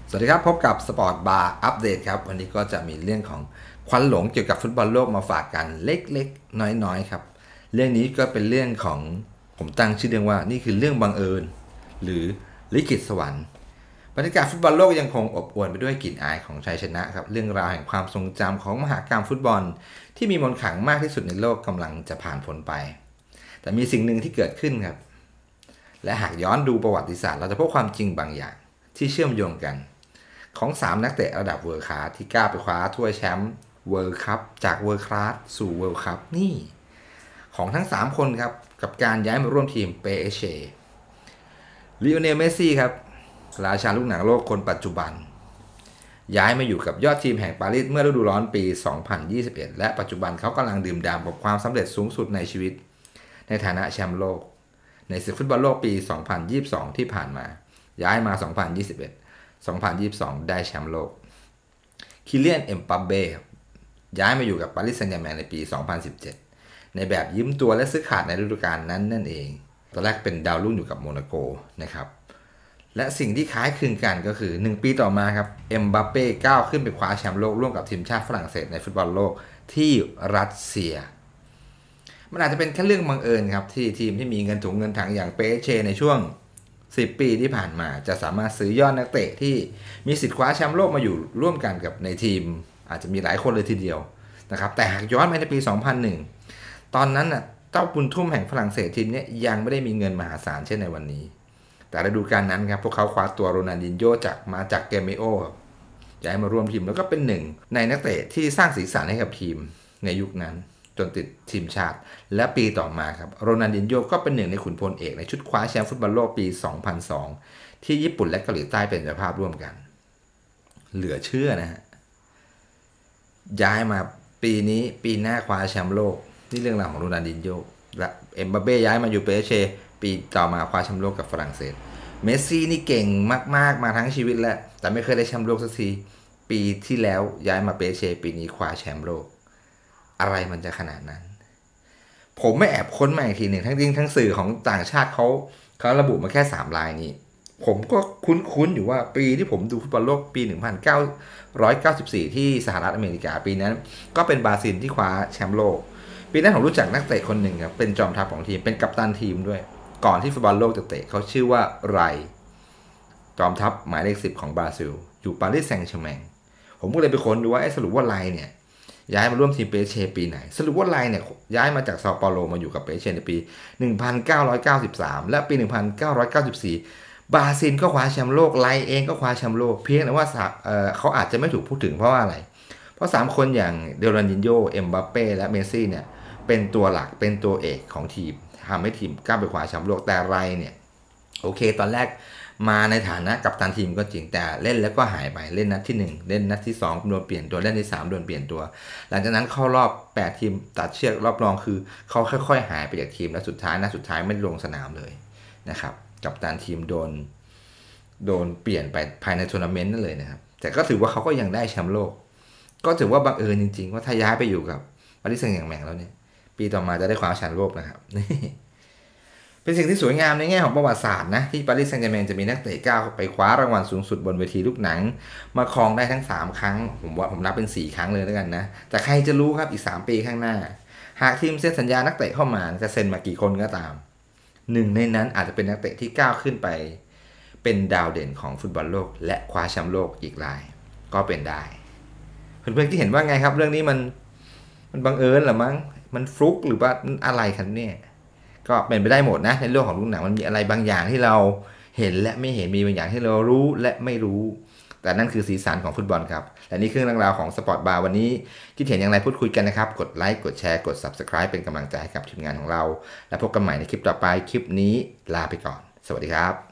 สวัสดีครับพบกับสปอร์ตบาร์อัปเดตครับวันนี้ก็จะมีเรื่องของควันหลงเกี่ยวกับฟุตบอลโลกมาฝากกันเล็กๆน้อยๆครับเรื่องนี้ก็เป็นเรื่องของผมตั้งชื่อเรื่องว่านี่คือเรื่องบังเอิญหรือลิขิตสวรรค์บรรยากาศฟุตบอลโลกยังคงอบอวลไปด้วยกลิ่นอายของชัยชนะครับเรื่องราวแห่งความทรงจำของมหกรรมฟุตบอลที่มีมนต์ขลังมากที่สุดในโลกกำลังจะผ่านพ้นไปแต่มีสิ่งหนึ่งที่เกิดขึ้นครับและหากย้อนดูประวัติศาสตร์เราจะพบความจริงบางอย่างที่เชื่อมโยงกันของ3นักเตะระดับเวิลด์คลาสที่กล้าไปคว้าถ้วยแชมป์เวิลด์คัพจากเวิลด์คลาสสู่เวิลด์คัพนี่ของทั้ง3คนครับกับการย้ายมาร่วมทีมเปเชลิโอเนลเมสซี่ครับราชาลูกหนังโลกคนปัจจุบันย้ายมาอยู่กับยอดทีมแห่งปารีสเมื่อฤดูร้อนปี 2021 และปัจจุบันเขากำลังดื่มด่ำกับความสำเร็จสูงสุดในชีวิตในฐานะแชมป์โลกในศึกฟุตบอลโลกปี 2022 ที่ผ่านมาย้ายมา 2022 ได้แชมป์โลกคิเลียน เอ็มบัปเป้ย้ายมาอยู่กับปารีสแซงต์แชร์แมงในปี 2017 ในแบบยืมตัวและซื้อขาดในฤดูกาลนั้นนั่นเองตอนแรกเป็นดาวรุ่งอยู่กับโมนาโกนะครับและสิ่งที่คล้ายคลึงกันก็คือ1ปีต่อมาครับเอ็มบัปเป้ก้าวขึ้นไปคว้าแชมป์โลกร่วมกับทีมชาติฝรั่งเศสในฟุตบอลโลกที่รัสเซียมันอาจจะเป็นแค่เรื่องบังเอิญครับที่ทีมที่มีเงินถุงเงินถังอย่างเปเชในช่วง10 ปีที่ผ่านมาจะสามารถซื้อยอดนักเตะที่มีสิทธิ์คว้าแชมป์โลกมาอยู่ร่วมกันกับในทีมอาจจะมีหลายคนเลยทีเดียวนะครับแต่หากย้อนไปในปี 2001 ตอนนั้นน่ะเจ้าบุญทุ่มแห่งฝรั่งเศสทีมนี้ยังไม่ได้มีเงินมหาศาลเช่นในวันนี้แต่ฤดูกาลนั้นครับพวกเขาคว้าตัวโรนัลดินโญ่มาจากเกเมโอย้ายมาร่วมทีมแล้วก็เป็นหนึ่งในนักเตะที่สร้างสีสันให้กับทีมในยุคนั้นจนติดทีมชาติและปีต่อมาครับโรนัลดินโญ่ก็เป็นหนึ่งในขุนพลเอกในชุดคว้าแชมป์ฟุตบอลโลกปี 2002 ที่ญี่ปุ่นและเกาหลีใต้เป็นเจ้าภาพร่วมกันเหลือเชื่อนะฮะย้ายมาปีนี้ปีหน้าคว้าแชมป์โลกนี่เรื่องราวของโรนัลดินโญ่และเอ็มบัปเป้ย้ายมาอยู่เปเชปีต่อมาคว้าแชมป์โลกกับฝรั่งเศสเมสซี่นี่เก่งมากๆมาทั้งชีวิตแล้วแต่ไม่เคยได้แชมป์โลกสักทีปีที่แล้วย้ายมาเปเชปีนี้คว้าแชมป์โลกอะไรมันจะขนาดนั้นผมไม่แอบค้นมาอีกทีหนึ่งทั้งจริงทั้งสื่อของต่างชาติเขาระบุมาแค่3 รายนี้ผมก็คุ้นๆอยู่ว่าปีที่ผมดูฟุตบอลโลกปี 1994 ที่สหรัฐอเมริกาปีนั้นก็เป็นบราซิลที่คว้าแชมป์โลกปีนั้นผมรู้จักนักเตะคนหนึ่งครับเป็นจอมทัพของทีมเป็นกัปตันทีมด้วยก่อนที่ฟุตบอลโลกจะเตะเขาชื่อว่าไรจอมทัพหมายเลข 10ของบราซิลอยู่ปารีสแซงต์แชร์แมงผมก็เลยไปค้นดูว่าสรุปว่าไรเนี่ยย้ายมาร่วมทีมเปเชปีไหนสรุปว่าไลเนี่ยย้ายมาจากเซาเปาโลมาอยู่กับเปเชในปี 1993 และปี 1994 บราซิลก็คว้าแชมป์โลกไลเองก็คว้าแชมป์โลกเพียงแต่ว่าเขาอาจจะไม่ถูกพูดถึงเพราะว่าอะไรเพราะ3คนอย่างเดโรนัลดินโญ่เอ็มบัปเป้และเมสซี่เนี่ยเป็นตัวหลักเป็นตัวเอกของทีมทำให้ทีมกล้าไปคว้าแชมป์โลกแต่ไรเนี่ยโอเคตอนแรกมาในฐานะกัปตันทีมก็จริงแต่เล่นแล้วก็หายไปเล่นนัดที่1เล่นนัดที่2โดนเปลี่ยนตัวเล่นที่3โดนเปลี่ยนตัวหลังจากนั้นเข้ารอบ8ทีมตัดเชือกรอบรองคือเขาค่อยๆหายไปจากทีมและสุดท้ายไม่ลงสนามเลยนะครับกัปตันทีมโดนเปลี่ยนไปภายในทัวร์นาเมนต์นั่นเลยนะครับแต่ก็ถือว่าเขาก็ยังได้แชมป์โลกก็ถือว่าบังเอิญจริงๆว่าถ้าย้ายไปอยู่กับปารีสแซงต์แชร์แมงแล้วเนี่ยปีต่อมาจะได้คว้าแชมป์โลกนะครับเป็นสิ่งที่สวยงามในแง่ของประวัติศาสตร์นะที่ปารีสแซงต์แชร์แมงจะมีนักเตะก้าวไปคว้ารางวัลสูงสุดบนเวทีลูกหนังมาครองได้ทั้ง3 ครั้งผมนับเป็น4 ครั้งเลยแล้วกันนะแต่ใครจะรู้ครับอีก3 ปีข้างหน้าหากทีมเซ็นสัญญานักเตะเข้ามาจะเซ็นมากี่คนก็ตามหนึ่งในนั้นอาจจะเป็นนักเตะที่ก้าวขึ้นไปเป็นดาวเด่นของฟุตบอลโลกและคว้าแชมป์โลกอีกรายก็เป็นได้เพื่อนๆที่เห็นว่าไงครับเรื่องนี้มันบังเอิญหรือมั้งมันฟลุกหรือว่าอะไรกันเนี่ยก็เป็นไปได้หมดนะในโลกของลูกหนังมันมีอะไรบางอย่างที่เราเห็นและไม่เห็นมีบางอย่างที่เรารู้และไม่รู้แต่นั่นคือสีสันของฟุตบอลครับและนี่คือเรื่องราวของสปอร์ตบาร์วันนี้คิดเห็นอย่างไรพูดคุยกันนะครับกดไลค์กดแชร์กด Subscribe เป็นกำลังใจให้กับทีมงานของเราและพบกันใหม่ในคลิปต่อไปคลิปนี้ลาไปก่อนสวัสดีครับ